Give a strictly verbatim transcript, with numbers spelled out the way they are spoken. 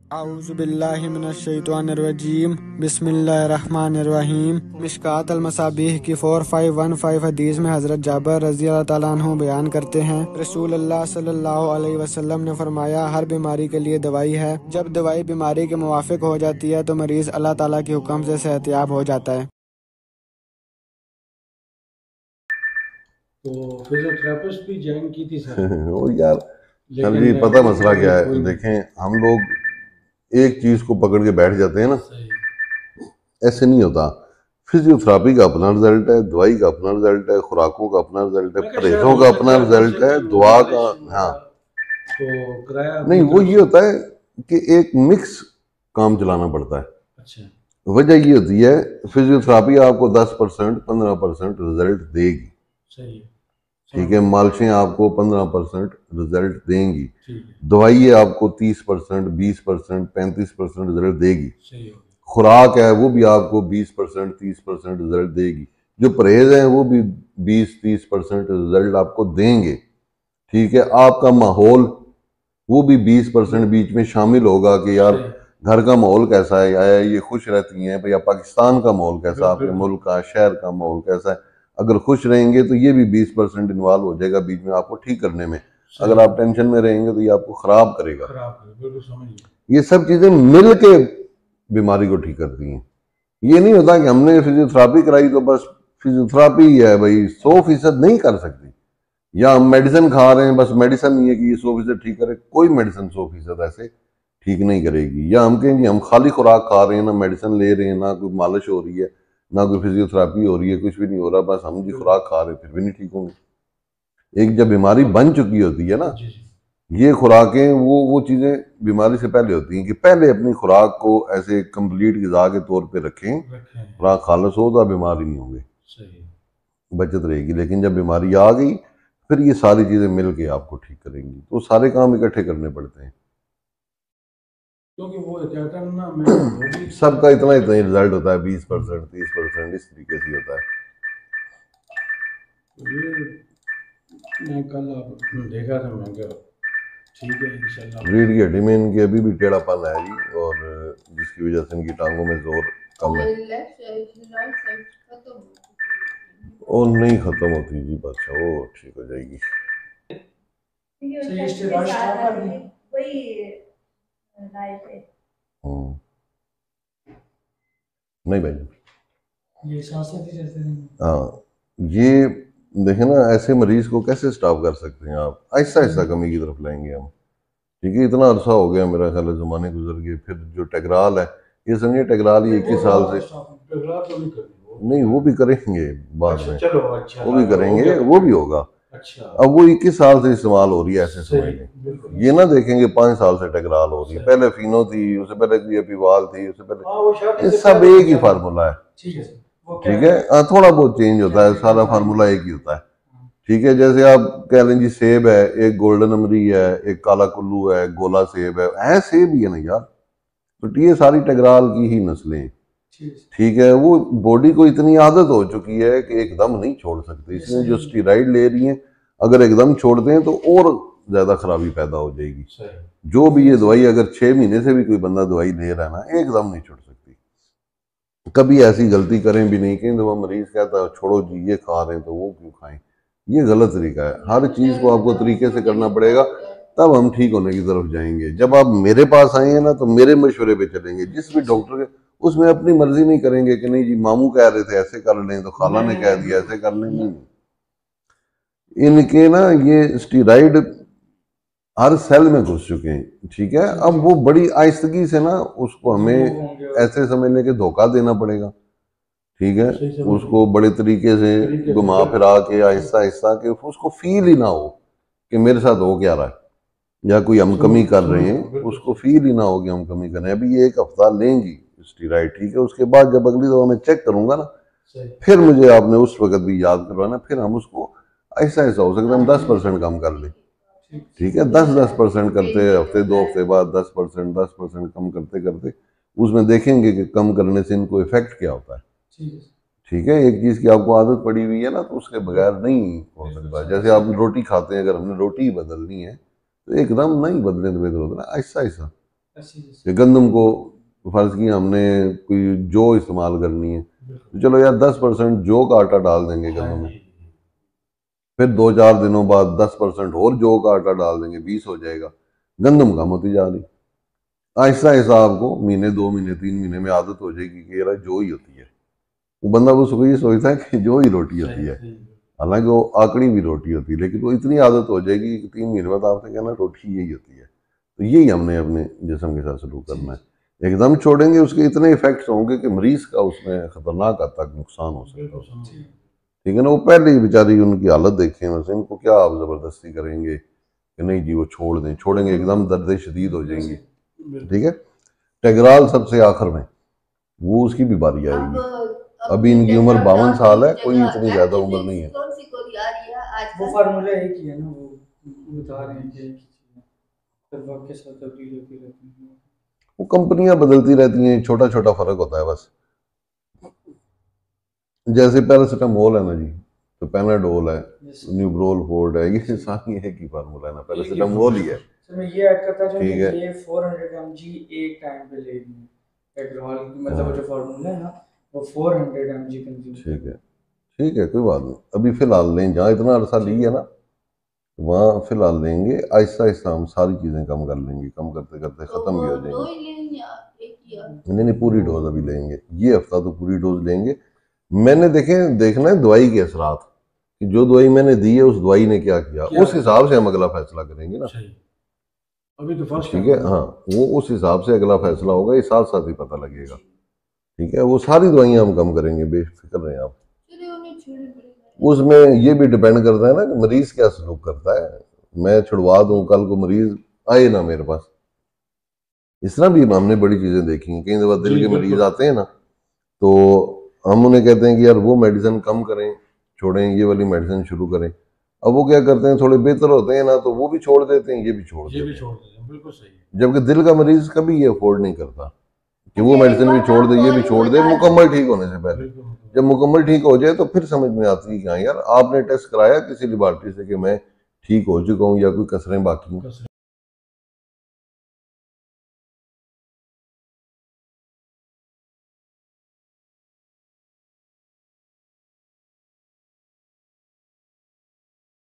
اعوذ باللہ من الشیطان الرجیم بسم اللہ الرحمن الرحیم۔ مشکوٰۃ المصابیح کی فور فائیو ون فائیو حدیث میں حضرت جابر رضی اللہ تعالیٰ عنہ بیان کرتے ہیں، رسول اللہ صلی اللہ علیہ وسلم نے فرمایا، ہر بیماری کے لیے دوائی ہے، جب دوائی بیماری کے موافق ہو جاتی ہے تو مریض اللہ تعالیٰ کے حکم سے صحت یاب ہو جاتا ہے۔ تو فزیوتھراپسٹ بھی جوائن کی تھی سر وہ یار سر جی پتہ مسئلہ کیا ہے، دیکھیں ہم لوگ ایک چیز کو پکڑ کے بیٹھ جاتے ہیں نا، ایسے نہیں ہوتا۔ فزیوتھراپی کا اپنا رزلٹ ہے، دوائی کا اپنا رزلٹ ہے، خوراکوں کا اپنا رزلٹ ہے، پرہیزوں کا اپنا رزلٹ ہے، دعا کا ہاں نہیں، وہ یہ ہوتا ہے کہ ایک مکس کام چلانا پڑتا ہے۔ وجہ یہ ہوتی ہے فزیوتھراپی آپ کو دس پرسنٹ پندرہ پرسنٹ رزلٹ دے گی، ٹھیک ہے، مالشیں آپ کو پندرہ پرسنٹ رزلٹ دیں گی، دوائی آپ کو تیس پرسنٹ بیس پرسنٹ پینتیس پرسنٹ رزلٹ دے گی، خوراک ہے وہ بھی آپ کو بیس پرسنٹ تیس پرسنٹ رزلٹ دے گی، جو پرہیز ہیں وہ بھی بیس تیس پرسنٹ رزلٹ آپ کو دیں گے، ٹھیک ہے۔ آپ کا ماحول وہ بھی بیس پرسنٹ بیچ میں شامل ہوگا کہ یار گھر کا ماحول کیسا ہے، یا یہ خوش رہتی ہیں، یا پاکستان کا ماحول کیسا، آپ کے ملک کا شہر کا ماحول کیسا ہے۔ اگر خوش رہیں گے تو یہ بھی بیس پرسنٹ انوالو ہو جائے گا بیچ میں آپ کو ٹھیک کرنے میں، اگر آپ ٹینشن میں رہیں گے تو یہ آپ کو خراب کرے گا۔ یہ سب چیزیں مل کے بیماری کو ٹھیک کرتی ہیں۔ یہ نہیں ہوتا کہ ہم نے فزیوتھراپی کرائی تو بس فزیوتھراپی ہی ہے بھائی، سو فیصد نہیں کر سکتی، یا ہم میڈیسن کھا رہے ہیں بس میڈیسن نہیں ہے کہ یہ سو فیصد ٹھیک کرے، کوئی میڈیسن سو فیصد ایسے ٹھیک نہیں کرے گی۔ یا ہم کہیں گے ہم خالی خوراک کھا رہے ہیں، نہ میڈیسن لے رہے ہیں، نہ کوئی مالش ہو رہی ہے، نہ کوئی فزیوتھراپی ہو رہی ہے، کچھ بھی نہیں ہو رہا، بس ہم جی خوراک کھا رہے ہیں، پھر بھی نہیں ٹھیک ہوں گے۔ ایک جب بیماری بن چکی ہوتی ہے نا، یہ خوراکیں وہ وہ چیزیں بیماری سے پہلے ہوتی ہیں کہ پہلے اپنی خوراک کو ایسے کمپلیٹ غذا کے طور پہ رکھیں، خوراک خالص ہو تو آپ بیمار ہی نہیں ہوں گے، بچت رہے گی۔ لیکن جب بیماری آ گئی پھر یہ ساری چیزیں مل کے آپ کو ٹھیک کریں گی، تو سارے کام اکٹھے کرنے پڑتے ہیں، سب کا اتنا اتنا ہی رزلٹ ہوتا ہے، بیس پرسنٹ تیس پرسنٹ اس طریقے سے ہوتا ہے۔ میں کل آپ دیکھا تھا، میں کہا ٹھیک ہے انشاءاللہ۔ ریڑھ کی ہڈی میں ان کی ابھی بھی ٹیڑھا پن ہے جی، اور جس کی وجہ سے ان کی ٹانگوں میں زور کم ہے، اور نہیں ختم ہوتی جی، بس وہ ٹھیک ہو جائے گی۔ نہیں بھائی ہاں، یہ دیکھیں نا ایسے مریض کو کیسے سٹاپ کر سکتے ہیں آپ، آہستہ آہستہ کمی کی طرف لائیں گے ہم، ٹھیک ہے۔ اتنا عرصہ ہو گیا میرا خیال ہے، زمانے گزر گئے، پھر جو ٹیگرال ہے یہ سمجھے ٹیگرال یہ اکیس سال سے نہیں، وہ بھی کریں گے بعد میں، وہ بھی کریں گے، وہ بھی ہوگا، اب وہ اکیس سال سے استعمال ہو رہی ہے، ایسے سمجھ لیں، یہ نہ دیکھیں گے پانچ سال سے ٹیگرال ہو رہی ہے، پہلے فینو تھی، اس سے پہلے ڈی اے پی وال تھی، اس سے پہلے، یہ سب ایک ہی فارمولہ ہے، ٹھیک ہے، تھوڑا بہت چینج ہوتا ہے، سارا فارمولہ ایک ہی ہوتا ہے، ٹھیک ہے۔ جیسے آپ کہہ لیں جی سیب ہے، ایک گولڈن امری ہے، ایک کالا کلو ہے، گولا سیب ہے، ہے سیب ہی ہے نا یار، تو یہ ساری ٹیگرال کی ہی نسلیں، ٹھیک ہے۔ وہ باڈی کو اتنی عادت ہو چکی ہے کہ ایک دم نہیں چھوڑ سکتے، اس میں جو اسٹیرائڈ لے رہی ہیں اگر ایک دم چھوڑ دیں تو اور زیادہ خرابی پیدا ہو جائے گی۔ جو بھی یہ دوائی اگر چھ مہینے سے بھی کوئی بندہ دوائی لے رہا ہے نا، ایک دم نہیں چھوڑ سکتی، کبھی ایسی غلطی کریں بھی نہیں کہ وہ مریض کہتا ہے چھوڑو جی یہ کھا رہے ہیں تو وہ کیوں کھائیں، یہ غلط طریقہ ہے۔ ہر چیز کو آپ کو طریقے سے کرنا پڑے گا، تب ہم ٹھیک ہونے کی طرف جائیں گے۔ جب آپ میرے پاس آئیں گے نا تو میرے مشورے پہ چلیں گے، جس بھی ڈاکٹر کے اس میں اپنی مرضی نہیں کریں گے کہ نہیں جی ماموں کہہ رہے تھے ایسے کر لیں تو خالہ نے کہہ دیا ایسے کر لیں، نہیں، ان کے نا یہ اسٹیرائڈ ہر سیل میں گھس چکے ہیں، ٹھیک ہے۔ اب وہ بڑی آہستگی سے نا اس کو ہمیں ایسے سمجھنے کے دھوکہ دینا پڑے گا، ٹھیک ہے، اس کو بڑے طریقے سے گھما پھرا کے آہستہ آہستہ کہ اس کو فیل ہی نہ ہو کہ میرے ساتھ ہو کیا رہا ہے یا کوئی ہم کمی کر رہے ہیں، اس کو فیل ہی نہ ہو کہ ہم کمی کر رہے ہیں۔ ابھی یہ ایک ہفتہ لیں گی اسٹیرائڈ، ٹھیک ہے، اس کے بعد جب اگلی دفعہ میں چیک کروں گا نا پھر مجھے آپ نے اس وقت بھی یاد کروانا، پھر ہم اس کو ایسا ایسا ہو سکتا ہے ہم دس پرسنٹ کم کر لیں، ٹھیک ہے، دس دس پرسنٹ کرتے ہفتے دو ہفتے بعد دس پرسنٹ دس پرسنٹ کم کرتے کرتے اس میں دیکھیں گے کہ کم کرنے سے ان کو ایفیکٹ کیا ہوتا ہے، ٹھیک ہے۔ ایک چیز کی آپ کو عادت پڑی ہوئی ہے نا تو اس کے بغیر نہیں ہو سکتا۔ جیسے آپ روٹی کھاتے ہیں، اگر ہم نے روٹی ہی بدلنی ہے تو ایک دم نہیں بدلنے تو بہتر ہوتا ہے نا، آہستہ آہستہ کہ گندم کو فرض کی ہم نے کوئی جو استعمال کرنی ہے تو چلو یار دس پرسنٹ جو کا آٹا ڈال دیں گے گندم میں، پھر دو چار دنوں بعد دس پرسنٹ اور جو کا آٹا ڈال دیں گے، بیس ہو جائے گا، گندم کم ہوتی جا رہی. آہستہ آہستہ آپ کو مہینے دو مہینے تین مہینے میں عادت ہو جائے گی کہ یار جو ہی ہوتی ہے. وہ بندہ وہ صبح یہ سوچتا ہے کہ جو ہی روٹی ہوتی ہے، حالانکہ وہ آکڑی بھی روٹی ہوتی ہے، لیکن وہ اتنی عادت ہو جائے گی کہ تین مہینے بعد آپ سے کہنا روٹی یہی ہوتی ہے. تو یہی ہم نے اپنے جسم کے ساتھ سلوک کرنا ہے. ایک دم چھوڑیں گے اس کے اتنے ایفیکٹس ہوں گے کہ مریض کا اس میں خطرناک حد تک نقصان ہو سکتا ہے. ٹھیک ہے نا. وہ پہلے ہی بیچاری ان کی حالت دیکھیں، ویسے ان کو کیا آپ زبردستی کریں گے کہ نہیں جی وہ چھوڑ دیں، چھوڑیں گے ایک دم دردیں شدید ہو جائیں گی. ٹھیک ہے. ٹیگرال سب سے آخر میں، وہ اس کی بھی باری آئے گی. ابھی ان کی عمر باون سال ہے، کوئی اتنی زیادہ عمر نہیں ہے. وہ فارمولا ایک ہی ہے نا، وہ بتا رہے ہیں کہ وقت کے ساتھ تبدیل ہوتی رہتی ہیں، وہ کمپنیاں بدلتی رہتی ہیں، چھوٹا چھوٹا فرق ہوتا ہے بس. جیسے پیراسیٹامول ہے نا جی، تو پیناڈول ہے، نیوبرول فورڈ ہے، یہ ساری ایک ہی فارمولا ہے نا، پیراسیٹامول ہی ہے. میں یہ ایڈ کرتا ہوں کہ یہ فور ہنڈریڈ ایم جی ایک ٹائم پہ لے لیں. ٹیگرال مطلب جو فارمولا ہے نا وہ four hundred M G consume. ٹھیک ہے ٹھیک ہے، کوئی بات نہیں. ابھی فی الحال لیں، جہاں اتنا عرصہ لی ہے نا وہاں فی الحال لیں گے. آہستہ آہستہ ہم ساری چیزیں کم کر لیں گے، کم کرتے کرتے ختم بھی ہو جائیں گے. نہیں نہیں پوری ڈوز ابھی لیں گے، یہ ہفتہ تو پوری ڈوز لیں گے. میں نے دیکھیں دیکھنا ہے دوائی کے اثرات، کہ جو دوائی میں نے دی ہے اس دوائی نے کیا کیا، اس حساب سے ہم اگلا فیصلہ کریں گے نا. ابھی تو فرسٹ ٹھیک ہے. ہاں وہ اس حساب سے اگلا فیصلہ ہوگا، یہ ساتھ ساتھ ہی پتہ لگے گا. ٹھیک ہے. وہ ساری دوائیاں ہم کم کریں گے، بے فکر رہیں آپ. اس میں یہ بھی ڈیپینڈ کرتا ہے نا کہ مریض کیا سلوک کرتا ہے. میں چھڑوا دوں، کل کو مریض آئے نا میرے پاس. اس طرح بھی ہم نے بڑی چیزیں دیکھی ہیں. کئی دفعہ دل کے مریض آتے ہیں نا تو ہم انہیں کہتے ہیں کہ یار وہ میڈیسن کم کریں، چھوڑیں، یہ والی میڈیسن شروع کریں. اب وہ کیا کرتے ہیں، تھوڑے بہتر ہوتے ہیں نا تو وہ بھی چھوڑ دیتے ہیں، یہ بھی چھوڑ دیتے ہیں. بالکل صحیح. جبکہ دل کا مریض کبھی یہ افورڈ نہیں کرتا کہ وہ میڈیسن بھی چھوڑ دے، یہ بھی چھوڑ دے مکمل ٹھیک ہونے سے پہلے. جب مکمل ٹھیک ہو جائے تو پھر سمجھ میں آتی ہے کہ ہاں یار آپ نے ٹیسٹ کرایا کسی لیبارٹری سے کہ میں ٹھیک ہو چکا ہوں یا کوئی کسریں باقی ہیں.